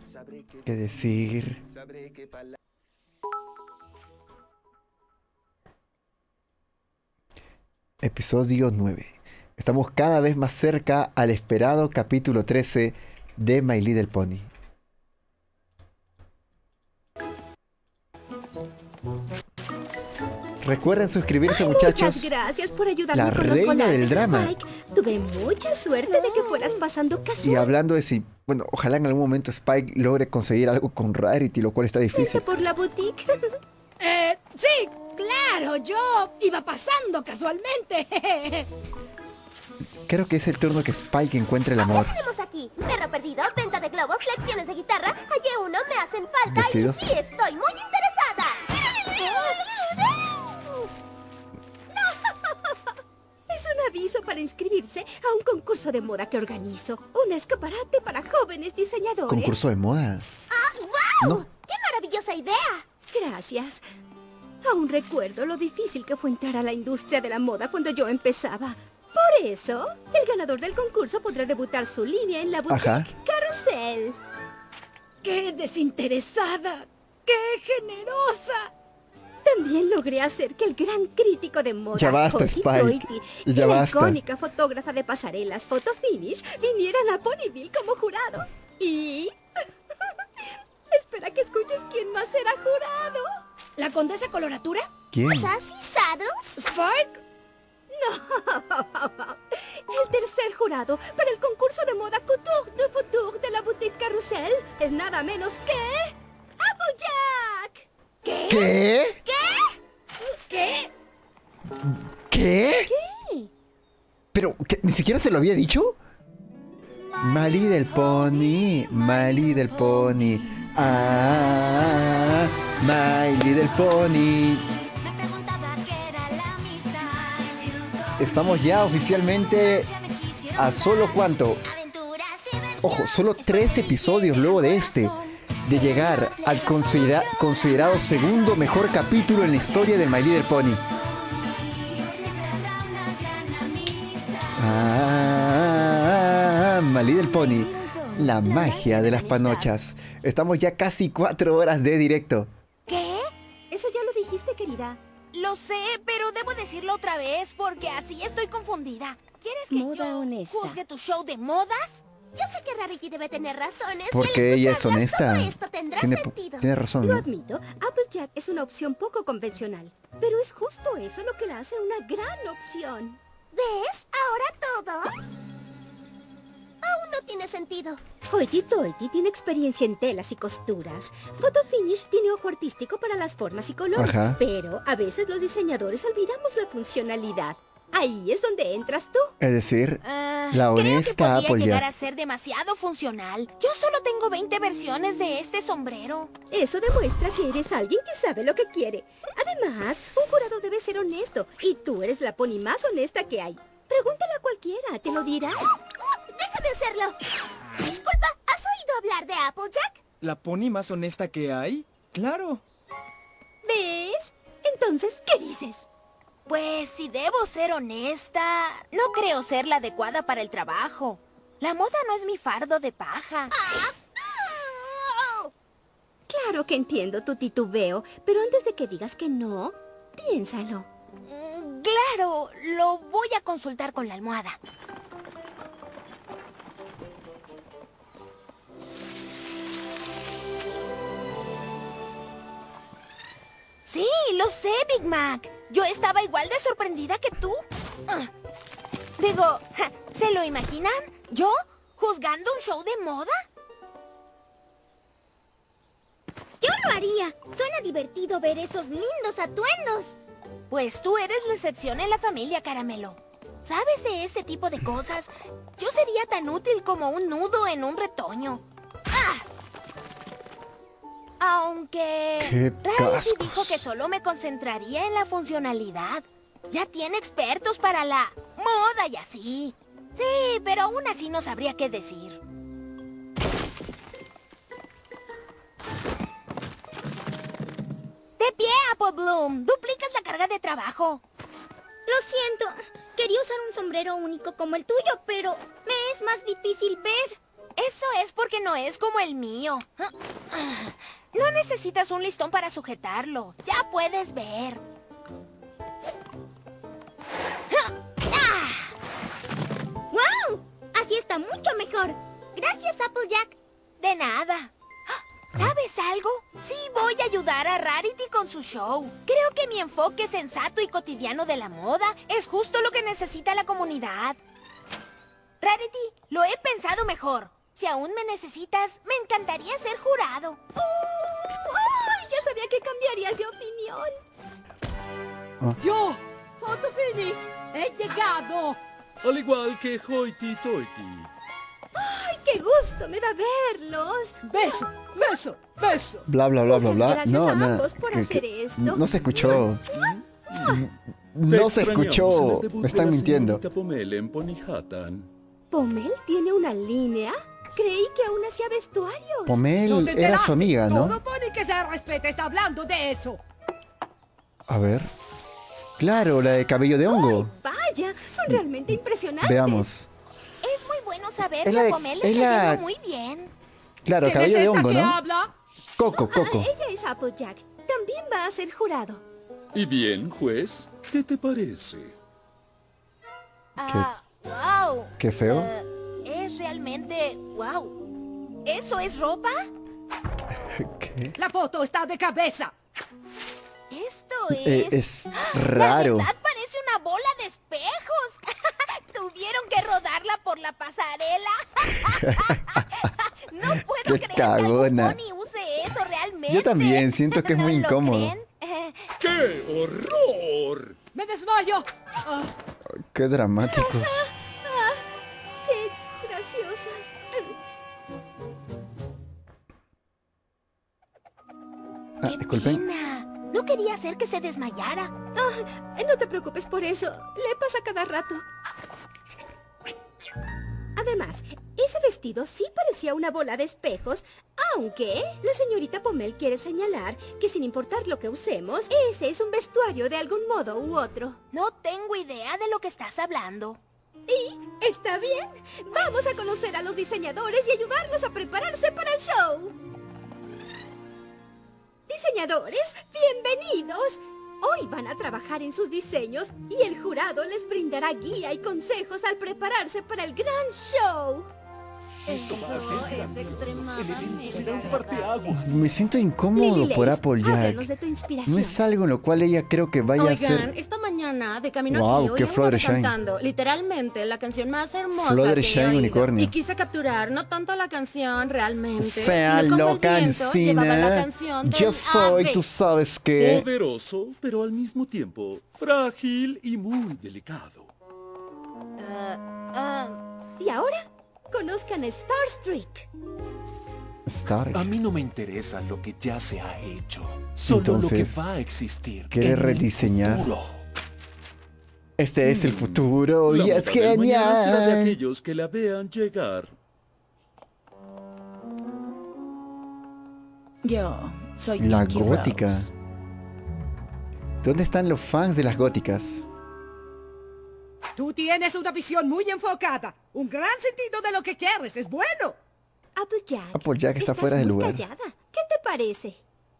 ¿Qué decir? Episodio 9. Estamos cada vez más cerca al esperado capítulo 13 de My Little Pony. Recuerden suscribirse, muchachos. Muchas gracias por ayudarme La con los reina colores, del drama. Spike. Tuve mucha suerte de que fueras pasando Y casual. hablando de si, bueno, ojalá en algún momento Spike logre conseguir algo con Rarity, lo cual está ¿Irse difícil. por la boutique? Sí, claro, yo iba pasando casualmente. Creo que es el turno que Spike encuentre el amor. ¿Qué tenemos aquí? Perro perdido, venta de globos, lecciones de guitarra. Hallé uno, me hacen falta ¿Vestidos? y sí estoy muy interesada. Es un aviso para inscribirse a un concurso de moda que organizo. Un escaparate para jóvenes diseñadores. ¿Concurso de moda? ¡Wow! No. ¡Qué maravillosa idea! Gracias. Aún recuerdo lo difícil que fue entrar a la industria de la moda cuando yo empezaba. Por eso, el ganador del concurso podrá debutar su línea en la boutique Ajá. Carrusel. ¡Qué desinteresada! ¡Qué generosa! También logré hacer que el gran crítico de moda, Ya basta, Hoyt Spike. Doity, y Ya la basta. icónica fotógrafa de pasarelas Photo Finish vinieran a Ponyville como jurado. Y... espera que escuches quién más será jurado. ¿La condesa coloratura? ¿Quién? ¿Sassy Saddles? ¿Spike? El tercer jurado para el concurso de moda Couture de Futur de la boutique Carrusel es nada menos que... ¡Applejack! ¿Qué? ¿Qué? ¿Qué? ¿Qué? ¿Qué? ¿Pero ¿qué? ¿Ni siquiera se lo había dicho? My Little Pony, My Little Pony. Ah, My Little Pony. Estamos ya oficialmente a solo ¿cuánto? Ojo, solo 3 episodios luego de este, de llegar al considerado segundo mejor capítulo en la historia de My Little Pony. My Little Pony, la magia de las panochas. Estamos ya casi 4 horas de directo. ¿Qué? Eso ya lo dijiste, querida. Lo sé, pero debo decirlo otra vez porque así estoy confundida. ¿Quieres que Moda yo honesta. juzgue tu show de modas? Yo sé que Rarity debe tener razones. y Porque al ella es escucharlas, honesta. todo esto tendrá Tiene sentido. razón, Lo ¿no? admito, Applejack es una opción poco convencional. Pero es justo eso lo que la hace una gran opción. ¿Ves? Ahora todo aún no tiene sentido. Hoity Toity tiene experiencia en telas y costuras. Photo Finish tiene ojo artístico para las formas y colores. Ajá. Pero a veces los diseñadores olvidamos la funcionalidad. Ahí es donde entras tú. Es decir, Ah, la creo que honesta podría llegar a Applejack. ser demasiado funcional. Yo solo tengo 20 versiones de este sombrero. Eso demuestra que eres alguien que sabe lo que quiere. Además, un jurado debe ser honesto. Y tú eres la pony más honesta que hay. Pregúntale a cualquiera, te lo dirá. Déjame hacerlo. Disculpa, ¿has oído hablar de Applejack? ¿La pony más honesta que hay? Claro. ¿Ves? Entonces, ¿qué dices? Pues si debo ser honesta, no creo ser la adecuada para el trabajo. La moda no es mi fardo de paja. Claro que entiendo tu titubeo, pero antes de que digas que no, piénsalo. Claro, lo voy a consultar con la almohada. Sí, lo sé, Big Mac. Yo estaba igual de sorprendida que tú. Digo, ¿se lo imaginan? ¿Yo juzgando un show de moda? Yo lo haría. Suena divertido ver esos lindos atuendos. Pues tú eres la excepción en la familia, Caramelo. ¿Sabes de ese tipo de cosas? Yo sería tan útil como un nudo en un retoño. ¡Ah! Aunque... ¡Qué Rarity dijo cascos! que solo me concentraría en la funcionalidad. Ya tiene expertos para la moda y así. Sí, pero aún así no sabría qué decir. ¡De pie, Apple Bloom! ¡Duplicas la carga de trabajo! Lo siento. Quería usar un sombrero único como el tuyo, pero me es más difícil ver. Eso es porque no es como el mío. No necesitas un listón para sujetarlo. Ya puedes ver. ¡Wow! Así está mucho mejor. Gracias, Applejack. De nada. ¿Sabes algo? Sí, voy a ayudar a Rarity con su show. Creo que mi enfoque sensato y cotidiano de la moda es justo lo que necesita la comunidad. Rarity, lo he pensado mejor. Si aún me necesitas, me encantaría ser jurado. ¡Ay! Ya sabía que cambiarías de opinión. Yo, Photo Finish, he llegado. Al igual que Hoity Toity. ¡Ay, qué gusto me da verlos! Beso, beso, beso. Bla, bla, bla, bla, Muchas bla. gracias No, a no. ambos por hacer esto. No se escuchó. No se escuchó. Me están mintiendo. Pomel en Ponyhattan. ¿Pomel tiene una línea? Creí que aún hacía vestuarios. Pomel ¿No te era enteraste? su amiga, ¿no? Todo pone que se respeta está hablando de eso. A ver. Claro, la de cabello de hongo. Vaya, son realmente impresionantes. Veamos. Es muy bueno saber Es que a la- Pomel es le está la- yendo muy bien. Claro, ¿Quién cabello es de esta hongo, que ¿no? habla? Coco, Coco. Ella es Applejack. También va a ser jurado. ¿Y bien, juez? ¿Qué te parece? Wow. Qué feo. Es realmente... Wow. ¿Eso es ropa? ¿Qué? La foto está de cabeza. Esto es... Es raro. La verdad parece una bola de espejos. Tuvieron que rodarla por la pasarela. No puedo Qué creer cagona. que algún pony use eso realmente. Yo también siento que es muy ¿Lo incómodo. creen? ¡Qué horror! Me desmayo. Ah, Qué dramáticos. ¡Qué graciosa! Ah, ¡Qué disculpen. pena! No quería hacer que se desmayara. No te preocupes por eso. Le pasa cada rato. Además, ese vestido sí parecía una bola de espejos, aunque la señorita Pomel quiere señalar que sin importar lo que usemos, ese es un vestuario de algún modo u otro. No tengo idea de lo que estás hablando. Y está bien. Vamos a conocer a los diseñadores y ayudarlos a prepararse para el show. Diseñadores, bienvenidos. Hoy van a trabajar en sus diseños y el jurado les brindará guía y consejos al prepararse para el gran show. eso es extremadamente agradable. Me siento incómodo Lily por Lace, Applejack. háblanos de tu inspiración. No es algo en lo cual ella creo que vaya a Oigan, ser. esta mañana de camino Wow, aquí qué oí a Fluttershy. Fluttershy cantando literalmente la canción más hermosa Fluttershy que he oído. unicornio. Y quise capturar no tanto la canción realmente, Sea sino cómo lo el viento llevaba la cancina. canción del Yo soy, ave. tú sabes qué. Poderoso, pero al mismo tiempo frágil y muy delicado. Y ahora, conozcan a Starstreak. Stark. A mí no me interesa lo que ya se ha hecho, solo Entonces, lo que va a existir. ¿quiere en el rediseñar? futuro. Este es el futuro La y es moda del mañana será de genial. aquellos que la vean llegar. Yo soy La Pinky gótica. Rose. ¿Dónde están los fans de las góticas? Tú tienes una visión muy enfocada. Un gran sentido de lo que quieres. Es bueno. Applejack está estás fuera de muy lugar. callada. ¿Qué te parece?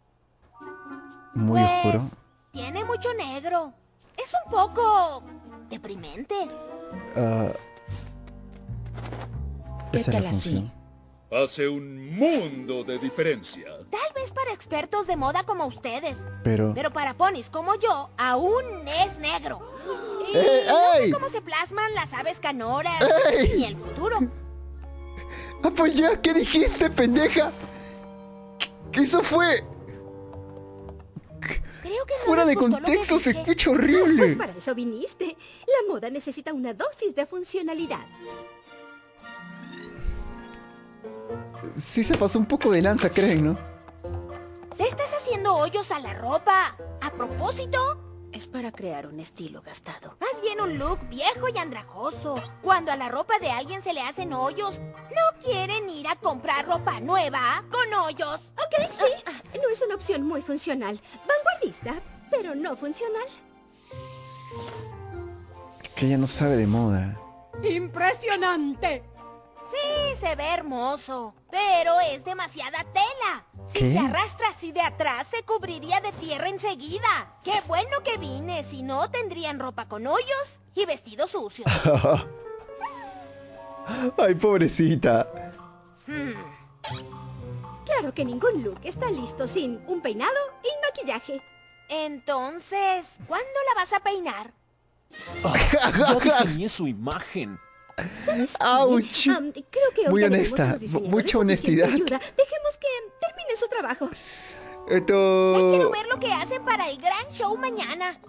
Muy Pues, oscuro. tiene mucho negro. Es un poco... deprimente. Ah, ¿Qué esa es tal la así? función. Hace un mundo de diferencia. Tal vez para expertos de moda como ustedes. Pero. Pero para ponis como yo, aún es negro. Y ¡Ey, no ey! sé cómo se plasman las aves canoras ¡Ey! ni el futuro. Applejack, ¿qué dijiste, pendeja? ¿Qué eso fue? Creo que no Fuera les de gustó lo que contexto se dije. escucha Pues horrible. para eso viniste. La moda necesita una dosis de funcionalidad. Sí se pasó un poco de lanza, creen, ¿no? Te estás haciendo hoyos a la ropa. ¿A propósito? Es para crear un estilo gastado. Más bien un look viejo y andrajoso. Cuando a la ropa de alguien se le hacen hoyos, ¿no quieren ir a comprar ropa nueva con hoyos? Ok, sí. No es una opción muy funcional. Vanguardista, pero no funcional. Que ella no sabe de moda. Impresionante. Sí, se ve hermoso, pero es demasiada tela. Si ¿Qué? se arrastra así de atrás, se cubriría de tierra enseguida. Qué bueno que vine, si no tendrían ropa con hoyos y vestidos sucios. Ay, pobrecita. Claro que ningún look está listo sin un peinado y maquillaje. Entonces, ¿cuándo la vas a peinar? Ya diseñé su imagen. ¿Sabes qué? ¡Auch! Creo que hoy Muy ya honesta, tenemos a los diseñadores mucha suficiente honestidad. ayuda. Dejemos que termine su trabajo. Ya quiero Esto... ver lo que hacen para el gran show mañana.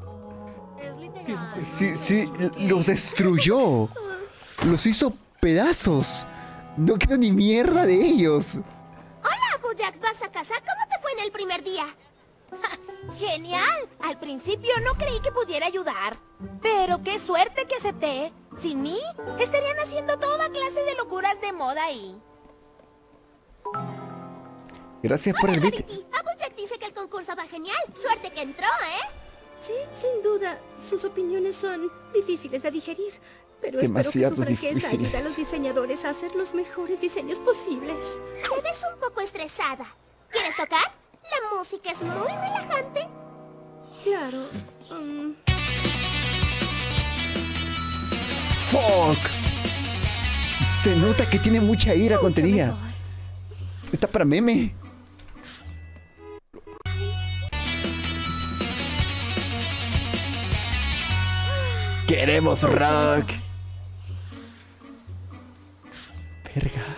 Sí, los destruyó. Los hizo pedazos. No quedó ni mierda de ellos. Hola, Applejack, ¿vas a casa? ¿Cómo te fue en el primer día? ¡Genial! Al principio no creí que pudiera ayudar. Pero qué suerte que acepté. Sin mí, estarían haciendo toda clase de locuras de moda ahí. Gracias por el beat. Rarity, Applejack dice que el concurso va genial. Suerte que entró, ¿eh? Sí, sin duda. Sus opiniones son difíciles de digerir. Pero Demasiados espero que su franqueza difíciles. ayude a los diseñadores a hacer los mejores diseños posibles. Te ves un poco estresada. ¿Quieres tocar? La música es muy relajante. Claro. Fuck. Se nota que tiene mucha ira contenida. Está para meme. Queremos rock. Verga.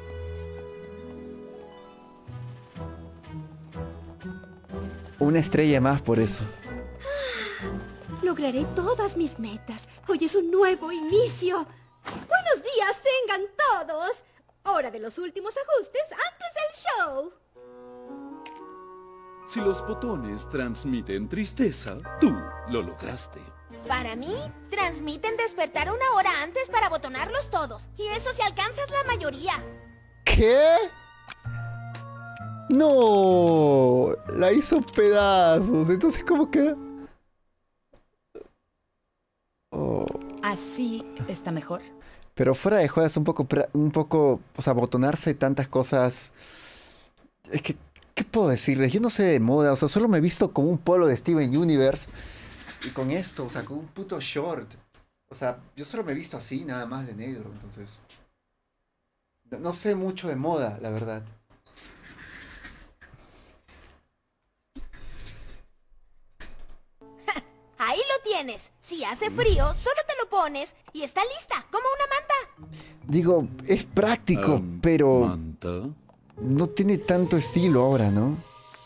Una estrella más por eso. Lograré todas mis metas. Hoy es un nuevo inicio. Buenos días tengan todos. Hora de los últimos ajustes antes del show. Si los botones transmiten tristeza, tú lo lograste. Para mí, transmiten despertar una hora antes para botonarlos todos. Y eso si alcanzas la mayoría. ¿Qué? No, la hizo pedazos. Entonces, ¿cómo queda? Oh. ¿Así está mejor? Pero fuera de jodas, un poco, o sea, botonarse tantas cosas. Es que, ¿qué puedo decirles? Yo no sé de moda, o sea, solo me he visto como un polo de Steven Universe. Y con esto, o sea, con un puto short. O sea, yo solo me he visto así, nada más de negro, entonces. No sé mucho de moda, la verdad. Ahí lo tienes. Si hace frío, solo te lo pones y está lista, como una manta. Digo, es práctico, pero ¿Manta? no tiene tanto estilo ahora, ¿no?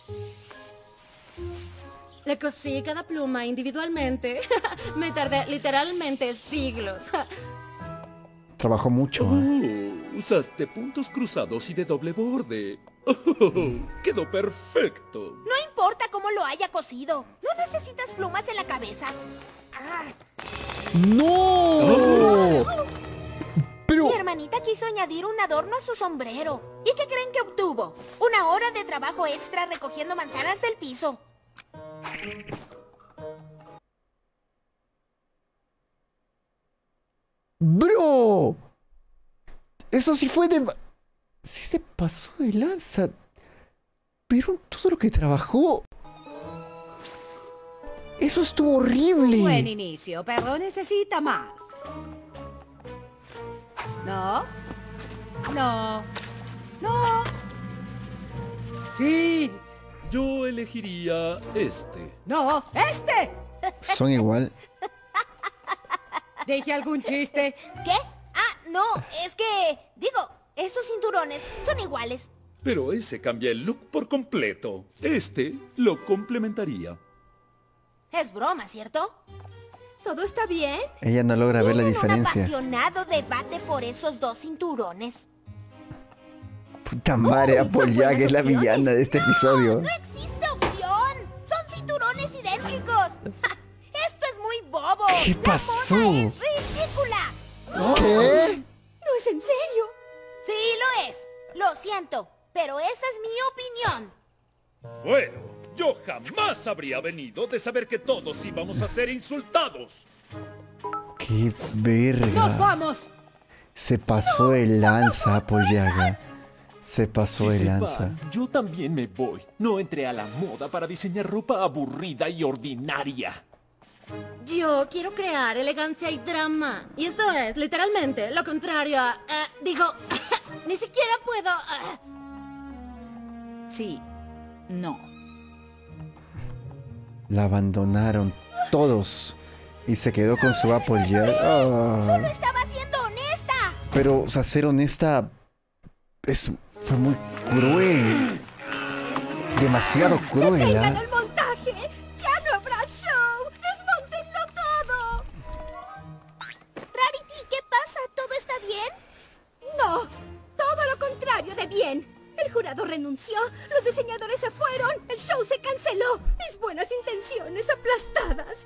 Le cosí cada pluma individualmente. Me tardé literalmente siglos. Trabajó mucho. Usaste puntos cruzados y de doble borde. Oh, quedó perfecto. No importa cómo lo haya cosido. No necesitas plumas en la cabeza. ¡No! Pero... Mi hermanita quiso añadir un adorno a su sombrero. ¿Y qué creen que obtuvo? Una hora de trabajo extra recogiendo manzanas del piso. ¡Bro! Eso sí fue de... Sí se pasó de lanza. Pero todo lo que trabajó... Eso estuvo horrible. Buen inicio, pero necesita más. No. No. No. Sí. Yo elegiría este. No. ¡Este! Son igual. ¿Dije algún chiste? ¿Qué? Ah, no, es que... Digo, esos cinturones son iguales. Pero ese cambia el look por completo. Este lo complementaría. Es broma, ¿cierto? ¿Todo está bien? Ella no logra ver la Tienen diferencia. un apasionado debate por esos dos cinturones. Puta madre, Applejack es la villana de este episodio. ¡No existe opción! ¡Son cinturones idénticos! ¡Ja! ¡Esto es muy bobo! ¿Qué pasó? ¡La moda es ridícula! ¿Qué? ¿No es en serio? Sí, lo es. Lo siento, pero esa es mi opinión. Bueno, yo jamás habría venido de saber que todos íbamos a ser insultados. ¡Qué ¡Nos verga! vamos! Se pasó de lanza, Applejack. Se pasó Si de se lanza. van, yo también me voy. No entré a la moda para diseñar ropa aburrida y ordinaria. Yo quiero crear elegancia y drama. Y esto es, literalmente, lo contrario a... digo, ni siquiera puedo... Sí. No. La abandonaron todos. Y se quedó con su Applejack. Solo estaba siendo honesta. Pero, o sea, ser honesta... fue muy cruel. Demasiado cruel, ¡Detengan ¿ah? el montaje! ¡Ya no habrá show! ¡Desmóntenlo todo! Rarity, ¿qué pasa? ¿Todo está bien? No, todo lo contrario de bien. El jurado renunció, los diseñadores se fueron, el show se canceló, mis buenas intenciones aplastadas.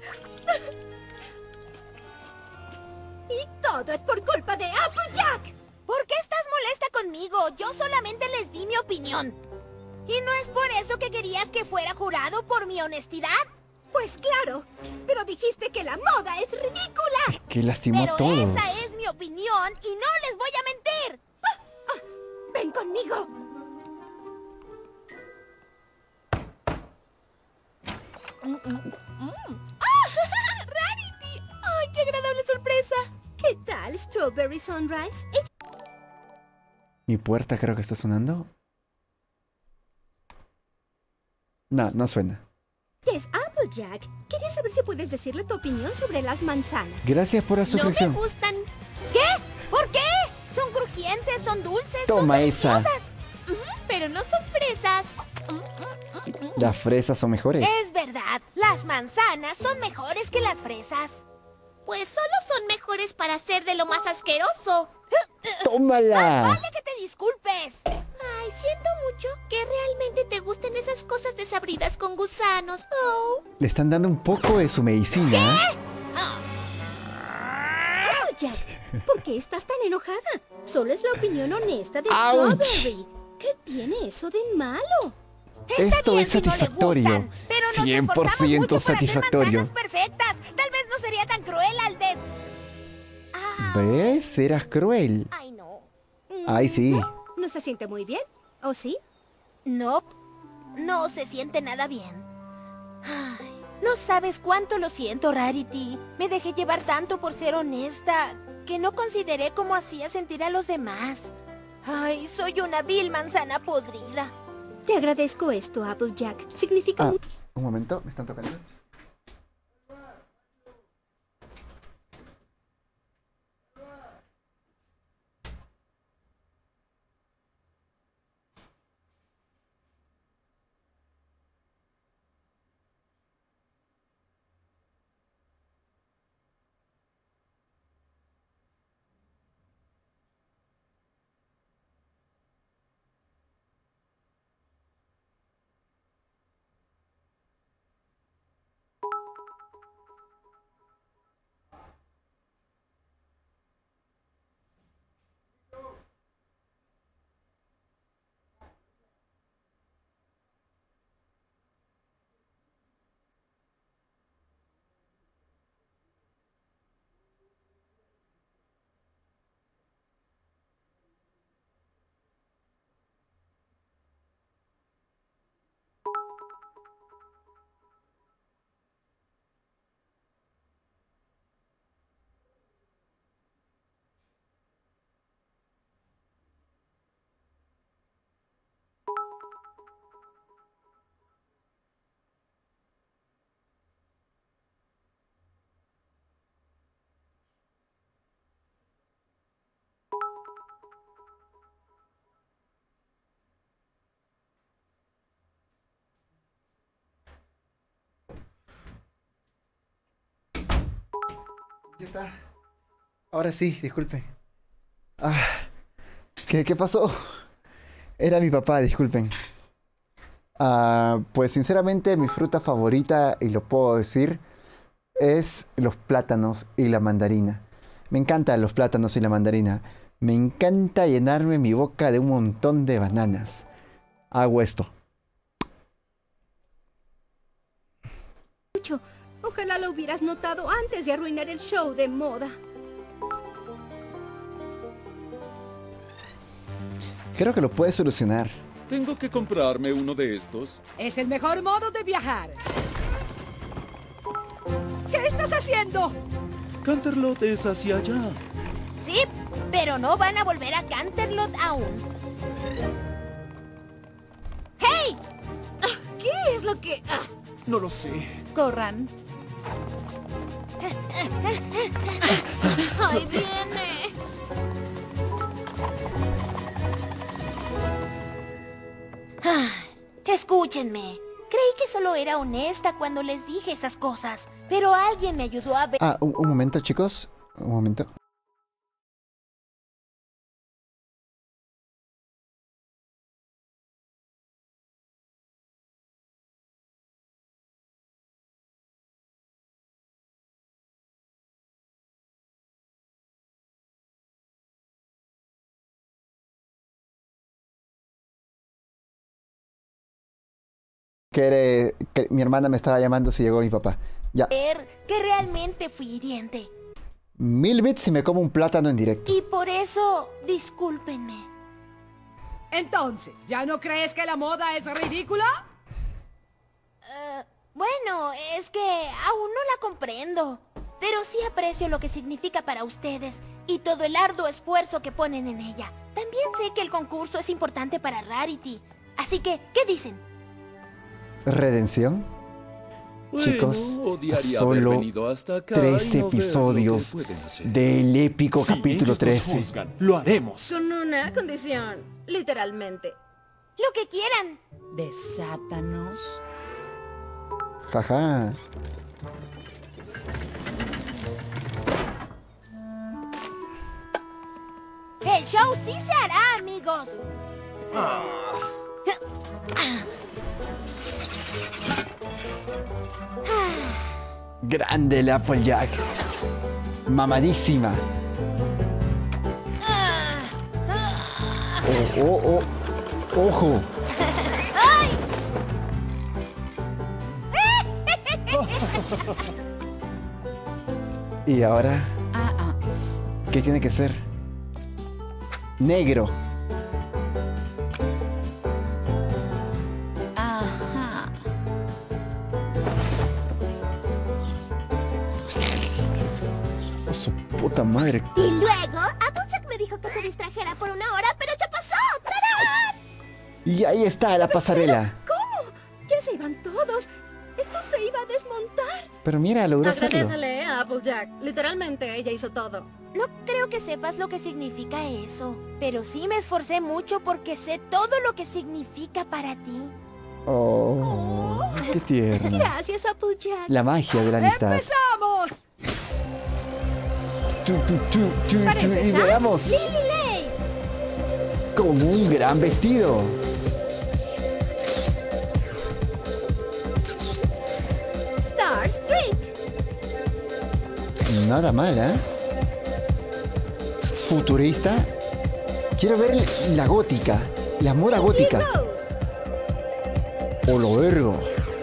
Y todo es por culpa de Applejack. ¿Por qué estás molesta conmigo? Yo solamente les di mi opinión. ¿Y no es por eso que querías que fuera jurado por mi honestidad? Pues claro, pero dijiste que la moda es ridícula. Que lastimó Pero a todos. esa es mi opinión y no les voy a mentir. Ven conmigo. ¡Rarity! ¡Ay, qué agradable sorpresa! ¿Qué tal, Strawberry Sunrise? ¿Mi puerta creo que está sonando? No, no suena. Es Applejack. Quería saber si puedes decirle tu opinión sobre las manzanas. Gracias por la suscripción. No me gustan. ¿Qué? ¿Por qué? Son crujientes, son dulces, Toma son esa. deliciosas. Pero no son fresas. Las fresas son mejores. Es verdad, las manzanas son mejores que las fresas. Pues solo son mejores para ser de lo más asqueroso. ¡Tómala! Vale que te disculpes. Ay, siento mucho que realmente te gusten esas cosas desabridas con gusanos. Oh. Le están dando un poco de su medicina. Applejack, ¿por qué estás tan enojada? Solo es la opinión honesta de ¡Auch! Strawberry. ¿Qué tiene eso de malo? Está Esto bien es si no le satisfactorio. gustan, pero nos 100% esforzamos mucho por hacer satisfactorio. manzanas perfectas. Tal vez no sería tan cruel al ¿Ves? Eras cruel. Ay, no. Ay, sí. ¿No se siente muy bien? ¿O sí? No, no se siente nada bien. Ay, no sabes cuánto lo siento, Rarity. Me dejé llevar tanto por ser honesta que no consideré cómo hacía sentir a los demás. Ay, soy una vil manzana podrida. Te agradezco esto, Applejack. Significa mucho. Un momento, me están tocando. Ya está. Ahora sí, disculpen. ¿Qué pasó? Era mi papá, disculpen. Pues sinceramente mi fruta favorita, y lo puedo decir, es los plátanos y la mandarina. Me encantan los plátanos y la mandarina. Me encanta llenarme mi boca de un montón de bananas. Hago esto. Ojalá lo hubieras notado antes de arruinar el show de moda. Creo que lo puedes solucionar. Tengo que comprarme uno de estos. Es el mejor modo de viajar. ¿Qué estás haciendo? Canterlot es hacia allá. Sí, pero no van a volver a Canterlot aún. ¡Hey! ¿Qué es lo que...? No lo sé. Corran. ¡Ahí viene! Escúchenme. Creí que solo era honesta cuando les dije esas cosas, pero alguien me ayudó a ver... Ah, un momento, chicos. Un momento. Que mi hermana me estaba llamando si llegó mi papá. Ya. que realmente fui hiriente. 1000 bits y me como un plátano en directo. Y por eso, discúlpenme. Entonces, ¿ya no crees que la moda es ridícula? Bueno, es que aún no la comprendo. Pero sí aprecio lo que significa para ustedes y todo el arduo esfuerzo que ponen en ella. También sé que el concurso es importante para Rarity. Así que, ¿qué dicen? ¿Redención? Bueno, Chicos, odiaría haber solo venido hasta acá 3 y no ver lo que episodios pueden hacer. del épico Si capítulo ellos nos 13. juzgan, lo haremos. Con una condición, literalmente. Lo que quieran. Desátanos. Jaja. El show sí se hará, amigos. Grande el Applejack. Mamadísima. Ojo. Y ahora, ¿qué tiene que ser? Negro. Ajá. Oh, su puta madre. Y luego, Applejack me dijo que te distrajera por una hora, pero ya pasó. ¡Tarán! Y ahí está la pasarela. ¿Cómo? Ya se iban todos. Esto se iba a desmontar. Pero mira, logró hacerlo. Agradecele a Applejack. Literalmente, ella hizo todo. No creo que sepas lo que significa eso, pero sí me esforcé mucho porque sé todo lo que significa para ti. Oh, qué tierno. Gracias, Applejack. La magia de la amistad. ¡Empezamos! Y veamos. Lily Lace. Con un gran vestido. Star Streak. Nada mal, ¿eh? Futurista. Quiero ver la gótica. La moda gótica. O lo vergo.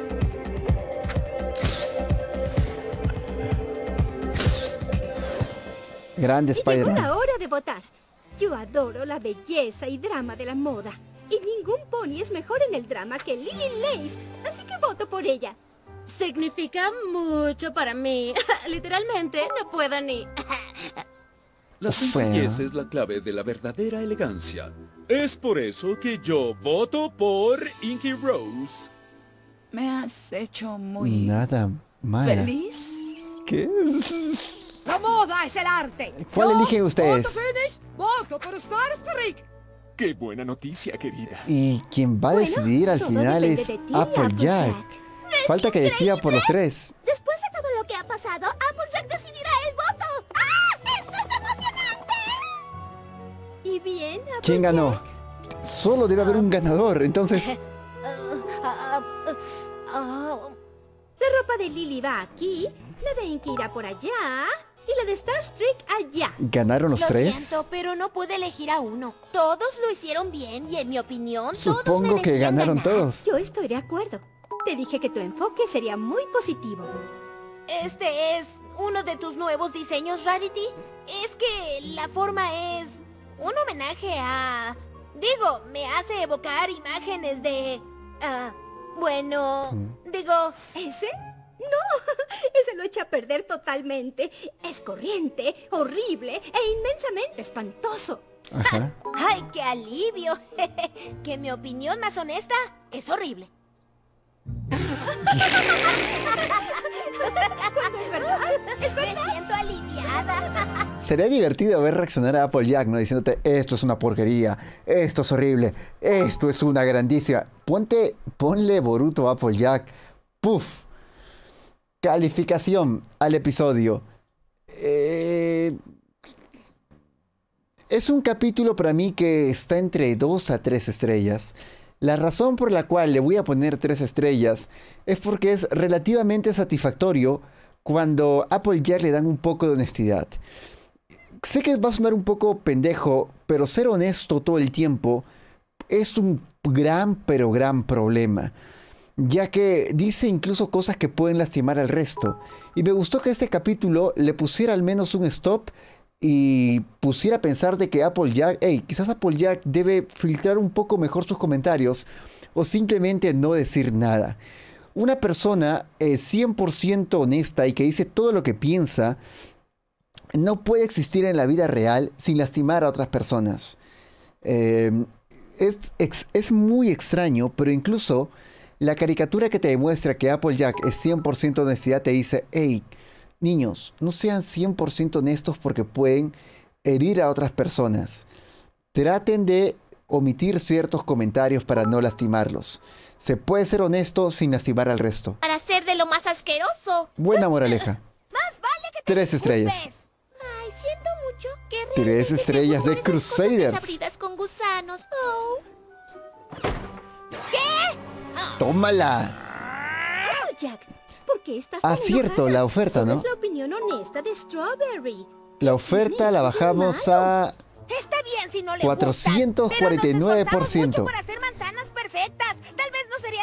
Grande Llegó Spider-Man. la hora de votar. Yo adoro la belleza y drama de la moda. Y ningún pony es mejor en el drama que Lily Lace. Así que voto por ella. Significa mucho para mí. Literalmente, no puedo ni... La sencillez es la clave de la verdadera elegancia. Es por eso que yo voto por Inky Rose. Me has hecho muy Nada mal. feliz. ¿Qué? La moda es el arte. ¿Cuál Yo eligen ustedes? Voto Finish, voto por Star Streak. Qué buena noticia, querida. Y quien va a decidir al todo final depende es de ti, Applejack. Falta que decida por los 3. Después de todo lo que ha pasado, Applejack decidirá el voto. ¡Ah! ¡Esto es emocionante! Y bien, ¿Quién ganó? Solo debe haber un ganador, entonces... La ropa de Lily va aquí, la de Inky irá por allá y la de Star Streak allá. ¿Ganaron los Lo 3? siento, pero no pude elegir a uno. Todos lo hicieron bien y en mi opinión todos Supongo que merecían ganaron ganar. todos. Yo estoy de acuerdo. Te dije que tu enfoque sería muy positivo. ¿Este es uno de tus nuevos diseños, Rarity? Es que la forma es un homenaje a Digo, me hace evocar imágenes de... bueno, digo... ¿Ese? No, ese lo echa a perder totalmente. Es corriente, horrible e inmensamente espantoso. Ajá. ¡Ay, qué alivio! Que mi opinión más honesta es horrible. ¿Cuándo es verdad? ¿Es verdad? Me siento aliviada. Sería divertido ver reaccionar a Applejack, ¿no? Diciéndote, esto es una porquería, esto es horrible, esto es una grandísima. Ponle Boruto a Applejack. ¡Puf! Calificación al episodio. Es un capítulo para mí que está entre 2 a 3 estrellas. La razón por la cual le voy a poner 3 estrellas es porque es relativamente satisfactorio cuando a Applejack le dan un poco de honestidad. Sé que va a sonar un poco pendejo, pero ser honesto todo el tiempo es un gran problema, ya que dice incluso cosas que pueden lastimar al resto. Y me gustó que a este capítulo le pusiera al menos un stop y pusiera a pensar de que Applejack, quizás Applejack debe filtrar un poco mejor sus comentarios o simplemente no decir nada. Una persona 100% honesta y que dice todo lo que piensa no puede existir en la vida real sin lastimar a otras personas. Es muy extraño, pero incluso la caricatura que te demuestra que Applejack es 100% honestidad te dice, hey, niños, no sean 100% honestos porque pueden herir a otras personas. Traten de omitir ciertos comentarios para no lastimarlos. Se puede ser honesto sin lastimar al resto. Para ser de lo más asqueroso. Buena moraleja. Más vale que te 3 estrellas. disculpes. Ay, siento mucho que 3 realmente estrellas temo de por esas cosas Crusaders. desabridas con gusanos. Oh. ¡Tómala! Jack, ¿por qué estás tan Acierto enojada? la oferta, Solo ¿no? es la opinión honesta de Strawberry. La oferta la bajamos a Está bien si no le 449%. gustan, pero nos esforzamos mucho por hacer más